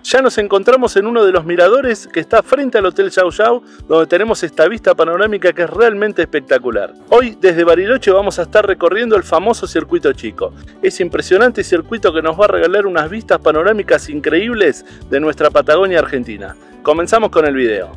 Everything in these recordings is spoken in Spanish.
Ya nos encontramos en uno de los miradores que está frente al Hotel Yau Yau, donde tenemos esta vista panorámica que es realmente espectacular. Hoy desde Bariloche vamos a estar recorriendo el famoso Circuito Chico. Ese impresionante circuito que nos va a regalar unas vistas panorámicas increíbles de nuestra Patagonia Argentina. Comenzamos con el video.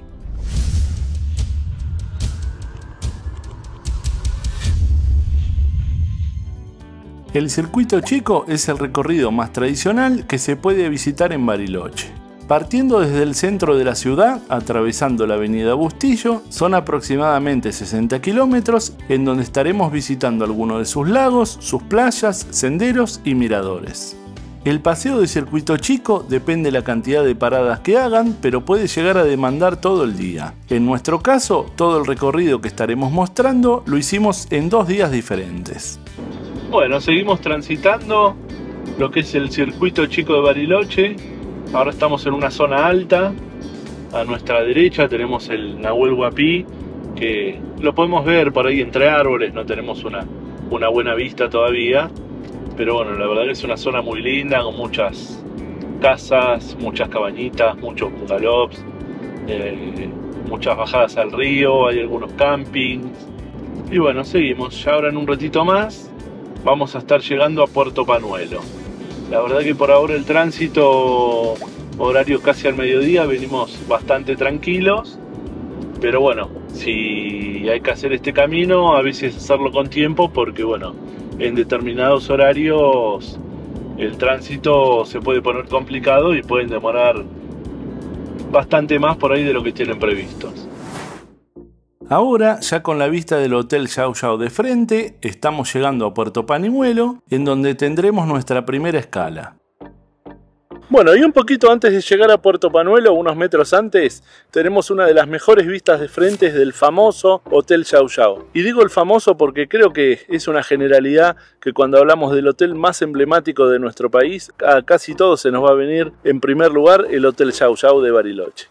El Circuito Chico es el recorrido más tradicional que se puede visitar en Bariloche. Partiendo desde el centro de la ciudad, atravesando la avenida Bustillo, son aproximadamente 60 kilómetros en donde estaremos visitando algunos de sus lagos, sus playas, senderos y miradores. El paseo de Circuito Chico depende de la cantidad de paradas que hagan, pero puede llegar a demandar todo el día. En nuestro caso, todo el recorrido que estaremos mostrando lo hicimos en 2 días diferentes. Bueno, seguimos transitando lo que es el Circuito Chico de Bariloche. Ahora estamos en una zona alta. A nuestra derecha tenemos el Nahuel Huapi, que lo podemos ver por ahí entre árboles. No tenemos una buena vista todavía, pero bueno, la verdad que es una zona muy linda, con muchas casas, muchas cabañitas, muchos bungalows, muchas bajadas al río, hay algunos campings. Y bueno, seguimos. Ya ahora en un ratito más vamos a estar llegando a Puerto Panuelo. La verdad que por ahora el tránsito, horario casi al mediodía, venimos bastante tranquilos. Pero bueno, si hay que hacer este camino, a veces hacerlo con tiempo, porque bueno, en determinados horarios el tránsito se puede poner complicado y pueden demorar bastante más por ahí de lo que tienen previstos. Ahora, ya con la vista del Hotel Yau Yau de frente, estamos llegando a Puerto Panuelo, en donde tendremos nuestra primera escala. Bueno, y un poquito antes de llegar a Puerto Panuelo, unos metros antes, tenemos una de las mejores vistas de frente del famoso Hotel Yau Yau. Y digo el famoso porque creo que es una generalidad que cuando hablamos del hotel más emblemático de nuestro país, a casi todos se nos va a venir en primer lugar el Hotel Yau Yau de Bariloche.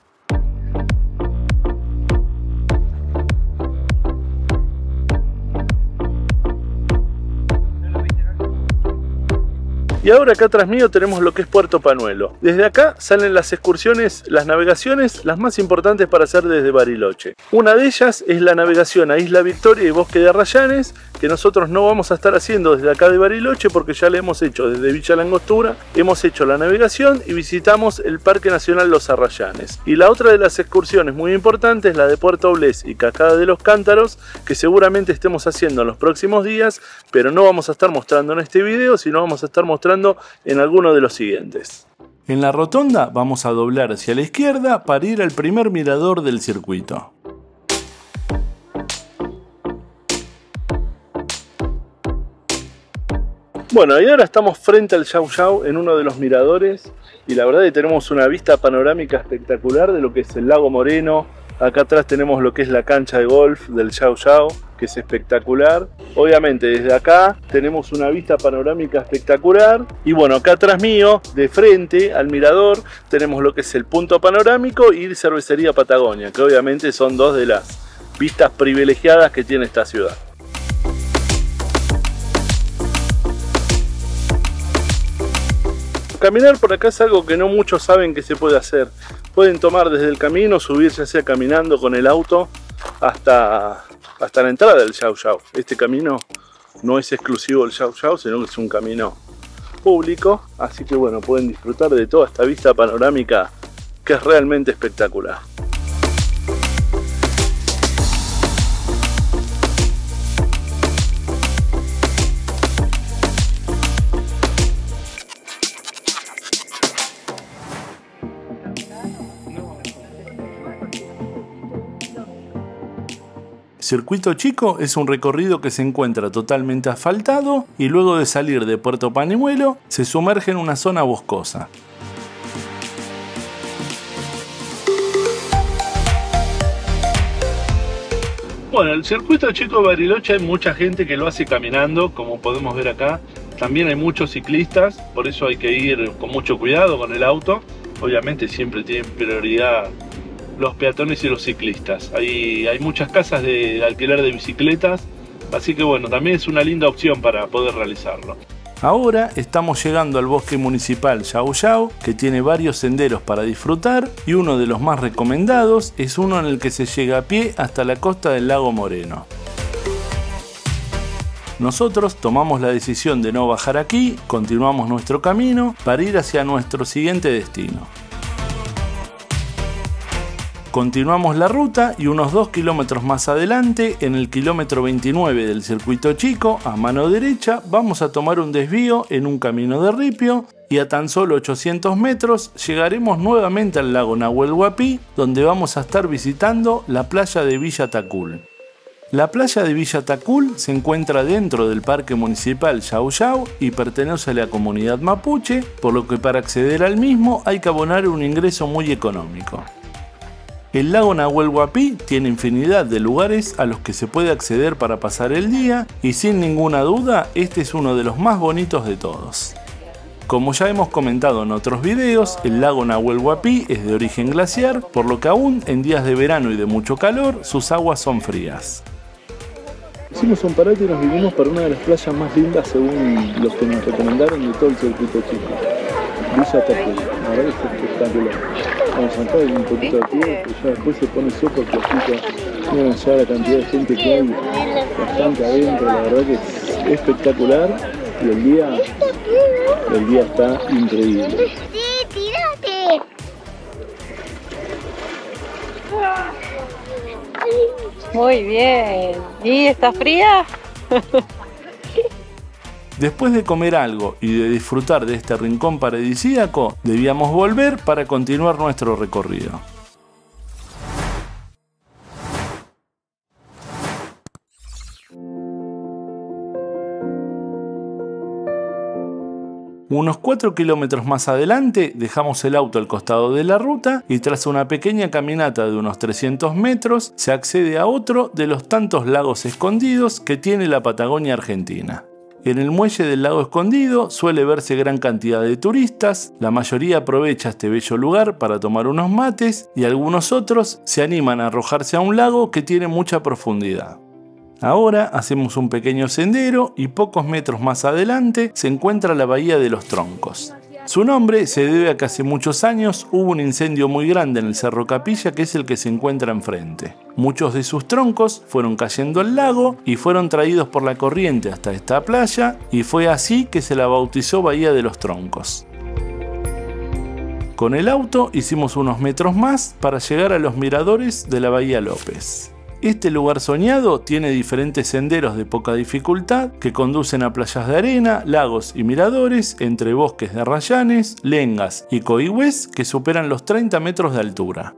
Y ahora acá atrás mío tenemos lo que es Puerto Panuelo. Desde acá salen las excursiones, las navegaciones, las más importantes para hacer desde Bariloche. Una de ellas es la navegación a Isla Victoria y Bosque de Arrayanes, que nosotros no vamos a estar haciendo desde acá de Bariloche porque ya la hemos hecho desde Villa La Angostura. Hemos hecho la navegación y visitamos el Parque Nacional Los Arrayanes. Y la otra de las excursiones muy importantes, la de Puerto Bles y Cascada de los Cántaros, que seguramente estemos haciendo en los próximos días, pero no vamos a estar mostrando en este video, sino vamos a estar mostrando en alguno de los siguientes. En la rotonda vamos a doblar hacia la izquierda para ir al primer mirador del circuito. Bueno, y ahora estamos frente al Yau Yau en uno de los miradores y la verdad que tenemos una vista panorámica espectacular de lo que es el Lago Moreno. Acá atrás tenemos lo que es la cancha de golf del Yau Yau, que es espectacular. Obviamente desde acá tenemos una vista panorámica espectacular. Y bueno, acá atrás mío, de frente al mirador, tenemos lo que es el punto panorámico y Cervecería Patagonia, que obviamente son 2 de las vistas privilegiadas que tiene esta ciudad. Caminar por acá es algo que no muchos saben que se puede hacer. Pueden tomar desde el camino, subirse hacia caminando con el auto hasta la entrada del Yau Yau. Este camino no es exclusivo del Yau Yau, sino que es un camino público. Así que bueno, pueden disfrutar de toda esta vista panorámica que es realmente espectacular. Circuito Chico es un recorrido que se encuentra totalmente asfaltado y luego de salir de Puerto Panuelo se sumerge en una zona boscosa. Bueno, el Circuito Chico de Bariloche hay mucha gente que lo hace caminando, como podemos ver acá. También hay muchos ciclistas, por eso hay que ir con mucho cuidado con el auto. Obviamente siempre tienen prioridad los peatones y los ciclistas. Hay muchas casas de alquiler de bicicletas, así que bueno, también es una linda opción para poder realizarlo. Ahora estamos llegando al bosque municipal Yao Yao, que tiene varios senderos para disfrutar, y uno de los más recomendados es uno en el que se llega a pie hasta la costa del lago Moreno. Nosotros tomamos la decisión de no bajar aquí, continuamos nuestro camino para ir hacia nuestro siguiente destino. Continuamos la ruta y unos 2 kilómetros más adelante, en el kilómetro 29 del circuito chico, a mano derecha, vamos a tomar un desvío en un camino de ripio y a tan solo 800 metros llegaremos nuevamente al lago Nahuel Huapi, donde vamos a estar visitando la playa de Villa Tacul. La playa de Villa Tacul se encuentra dentro del Parque Municipal Yao Yao y pertenece a la comunidad mapuche, por lo que para acceder al mismo hay que abonar un ingreso muy económico. El lago Nahuel Huapi tiene infinidad de lugares a los que se puede acceder para pasar el día y sin ninguna duda este es uno de los más bonitos de todos. Como ya hemos comentado en otros videos, el lago Nahuel Huapi es de origen glaciar, por lo que aún en días de verano y de mucho calor sus aguas son frías. Hicimos un parate y nos vinimos para una de las playas más lindas según los que nos recomendaron de todo el circuito chico. Villa Tacul, la verdad es espectacular. Vamos a entrar un poquito de pie, que ya después se pone súper flojito. Miren allá la cantidad de gente que hay, bastante adentro, la verdad que es espectacular y el día está increíble. Muy bien. ¿Y está fría? Después de comer algo y de disfrutar de este rincón paradisíaco, debíamos volver para continuar nuestro recorrido. Unos 4 kilómetros más adelante dejamos el auto al costado de la ruta y tras una pequeña caminata de unos 300 metros se accede a otro de los tantos lagos escondidos que tiene la Patagonia Argentina. En el muelle del lago escondido suele verse gran cantidad de turistas, la mayoría aprovecha este bello lugar para tomar unos mates y algunos otros se animan a arrojarse a un lago que tiene mucha profundidad. Ahora hacemos un pequeño sendero y pocos metros más adelante se encuentra la Bahía de los Troncos. Su nombre se debe a que hace muchos años hubo un incendio muy grande en el Cerro Capilla, que es el que se encuentra enfrente. Muchos de sus troncos fueron cayendo al lago y fueron traídos por la corriente hasta esta playa y fue así que se la bautizó Bahía de los Troncos. Con el auto hicimos unos metros más para llegar a los miradores de la Bahía López. Este lugar soñado tiene diferentes senderos de poca dificultad que conducen a playas de arena, lagos y miradores entre bosques de arrayanes, lengas y coigües que superan los 30 metros de altura.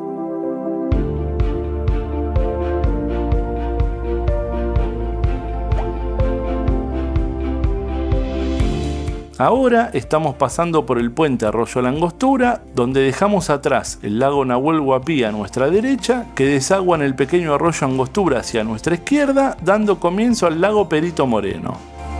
Ahora estamos pasando por el puente Arroyo La Angostura, donde dejamos atrás el lago Nahuel Huapi a nuestra derecha, que desagua en el pequeño arroyo Angostura hacia nuestra izquierda, dando comienzo al lago Perito Moreno.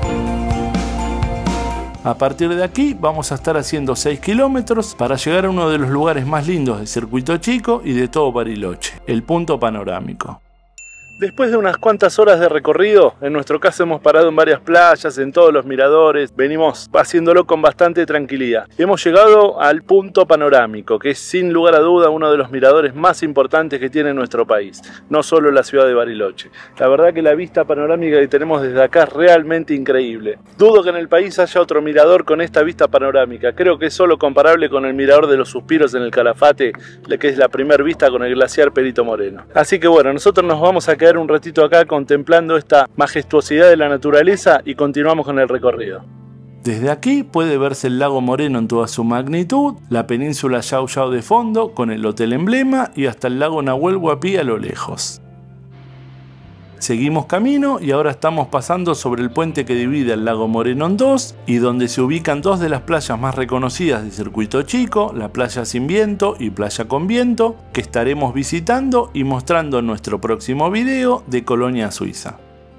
A partir de aquí vamos a estar haciendo 6 kilómetros para llegar a uno de los lugares más lindos del circuito chico y de todo Bariloche, el punto panorámico. Después de unas cuantas horas de recorrido, en nuestro caso hemos parado en varias playas, en todos los miradores, venimos haciéndolo con bastante tranquilidad. Hemos llegado al punto panorámico, que es sin lugar a duda uno de los miradores más importantes que tiene nuestro país, no solo la ciudad de Bariloche. La verdad que la vista panorámica que tenemos desde acá es realmente increíble. Dudo que en el país haya otro mirador con esta vista panorámica, creo que es solo comparable con el mirador de los Suspiros en el Calafate, que es la primera vista con el glaciar Perito Moreno. Así que bueno, nosotros nos vamos a quedar un ratito acá contemplando esta majestuosidad de la naturaleza y continuamos con el recorrido. Desde aquí puede verse el lago Moreno en toda su magnitud, la península Yao Yao de fondo con el hotel emblema y hasta el lago Nahuel Huapi a lo lejos. Seguimos camino y ahora estamos pasando sobre el puente que divide el lago Moreno en dos y donde se ubican dos de las playas más reconocidas del circuito chico, la playa Sin Viento y playa Con Viento, que estaremos visitando y mostrando en nuestro próximo video de Colonia Suiza.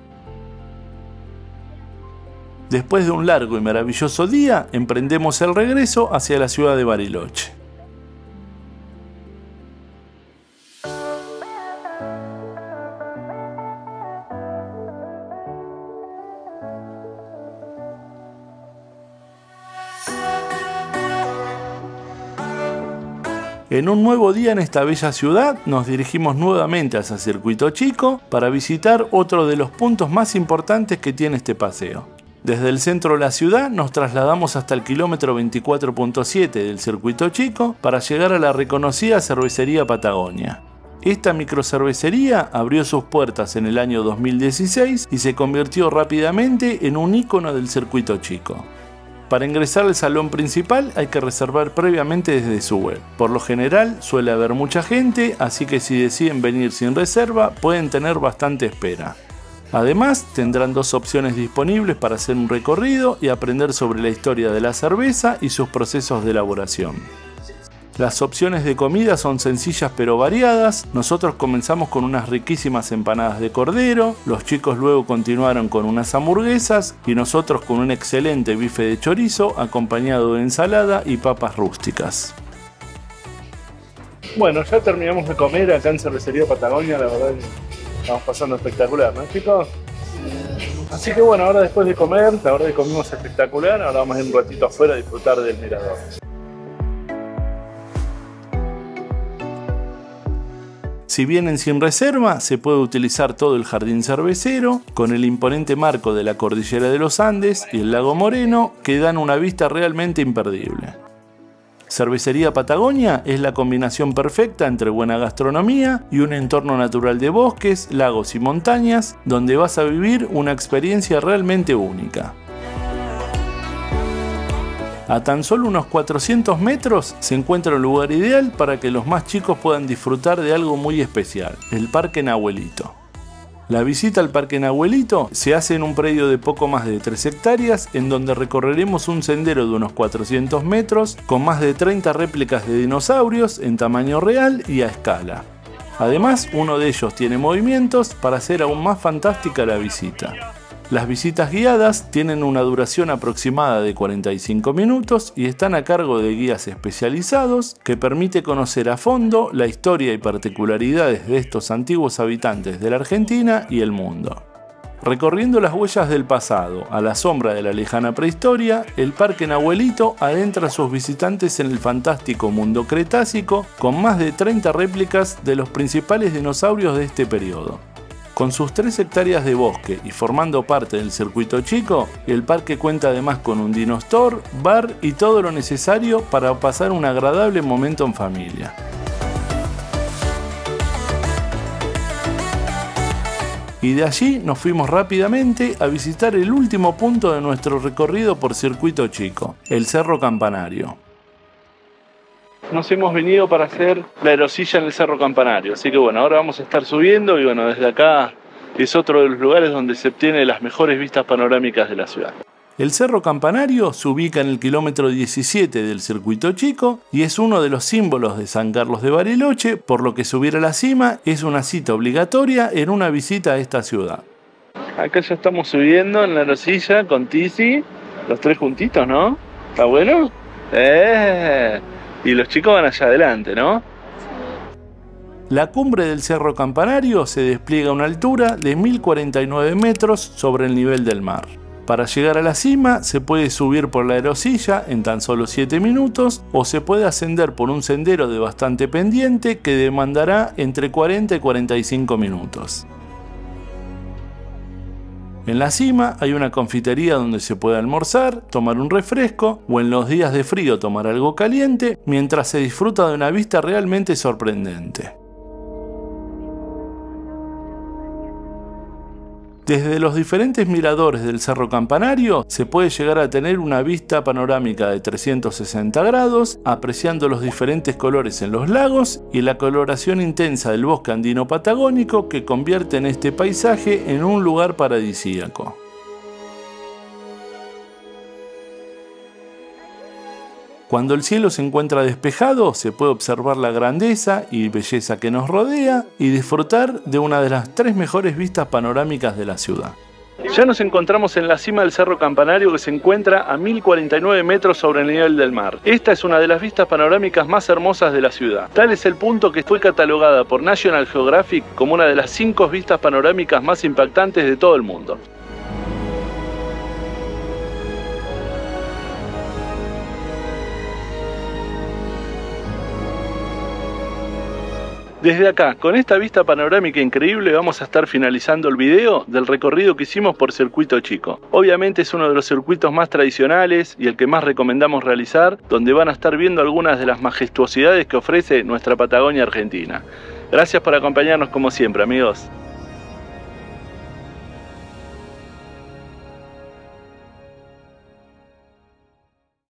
Después de un largo y maravilloso día, emprendemos el regreso hacia la ciudad de Bariloche. En un nuevo día en esta bella ciudad nos dirigimos nuevamente hacia Circuito Chico para visitar otro de los puntos más importantes que tiene este paseo. Desde el centro de la ciudad nos trasladamos hasta el kilómetro 24.7 del Circuito Chico para llegar a la reconocida cervecería Patagonia. Esta microcervecería abrió sus puertas en el año 2016 y se convirtió rápidamente en un ícono del Circuito Chico. Para ingresar al salón principal hay que reservar previamente desde su web. Por lo general suele haber mucha gente, así que si deciden venir sin reserva pueden tener bastante espera. Además tendrán dos opciones disponibles para hacer un recorrido y aprender sobre la historia de la cerveza y sus procesos de elaboración. Las opciones de comida son sencillas pero variadas. Nosotros comenzamos con unas riquísimas empanadas de cordero, los chicos luego continuaron con unas hamburguesas y nosotros con un excelente bife de chorizo acompañado de ensalada y papas rústicas. Bueno, ya terminamos de comer acá en Cervecería Patagonia, la verdad que estamos pasando espectacular, ¿no, chicos? Así que bueno, ahora después de comer, la verdad que comimos espectacular, ahora vamos a ir un ratito afuera a disfrutar del mirador. Si vienen sin reserva, se puede utilizar todo el jardín cervecero, con el imponente marco de la cordillera de los Andes y el lago Moreno, que dan una vista realmente imperdible. Cervecería Patagonia es la combinación perfecta entre buena gastronomía y un entorno natural de bosques, lagos y montañas, donde vas a vivir una experiencia realmente única. A tan solo unos 400 metros se encuentra un lugar ideal para que los más chicos puedan disfrutar de algo muy especial, el Parque Nahuelito. La visita al Parque Nahuelito se hace en un predio de poco más de 3 hectáreas en donde recorreremos un sendero de unos 400 metros con más de 30 réplicas de dinosaurios en tamaño real y a escala. Además, uno de ellos tiene movimientos para hacer aún más fantástica la visita. Las visitas guiadas tienen una duración aproximada de 45 minutos y están a cargo de guías especializados que permite conocer a fondo la historia y particularidades de estos antiguos habitantes de la Argentina y el mundo. Recorriendo las huellas del pasado a la sombra de la lejana prehistoria, el Parque Nahuelito adentra a sus visitantes en el fantástico mundo cretácico con más de 30 réplicas de los principales dinosaurios de este periodo. Con sus 3 hectáreas de bosque y formando parte del Circuito Chico, el parque cuenta además con un Dino Store, bar y todo lo necesario para pasar un agradable momento en familia. Y de allí nos fuimos rápidamente a visitar el último punto de nuestro recorrido por Circuito Chico, el Cerro Campanario. Nos hemos venido para hacer la erosilla en el Cerro Campanario, así que bueno, ahora vamos a estar subiendo y bueno, desde acá es otro de los lugares donde se obtienen las mejores vistas panorámicas de la ciudad. El Cerro Campanario se ubica en el kilómetro 17 del Circuito Chico y es uno de los símbolos de San Carlos de Bariloche, por lo que subir a la cima es una cita obligatoria en una visita a esta ciudad. Acá ya estamos subiendo en la erosilla con Tizi, los 3 juntitos, ¿no? ¿Está bueno? Y los chicos van allá adelante, ¿no? La cumbre del Cerro Campanario se despliega a una altura de 1049 metros sobre el nivel del mar. Para llegar a la cima se puede subir por la erosilla en tan solo 7 minutos o se puede ascender por un sendero de bastante pendiente que demandará entre 40 y 45 minutos. En la cima hay una confitería donde se puede almorzar, tomar un refresco o en los días de frío tomar algo caliente mientras se disfruta de una vista realmente sorprendente. Desde los diferentes miradores del Cerro Campanario se puede llegar a tener una vista panorámica de 360 grados, apreciando los diferentes colores en los lagos y la coloración intensa del bosque andino patagónico que convierte en este paisaje en un lugar paradisíaco. Cuando el cielo se encuentra despejado, se puede observar la grandeza y belleza que nos rodea y disfrutar de una de las 3 mejores vistas panorámicas de la ciudad. Ya nos encontramos en la cima del Cerro Campanario que se encuentra a 1049 metros sobre el nivel del mar. Esta es una de las vistas panorámicas más hermosas de la ciudad. Tal es el punto que fue catalogada por National Geographic como una de las 5 vistas panorámicas más impactantes de todo el mundo. Desde acá, con esta vista panorámica increíble, vamos a estar finalizando el video del recorrido que hicimos por Circuito Chico. Obviamente es uno de los circuitos más tradicionales y el que más recomendamos realizar, donde van a estar viendo algunas de las majestuosidades que ofrece nuestra Patagonia Argentina. Gracias por acompañarnos como siempre, amigos.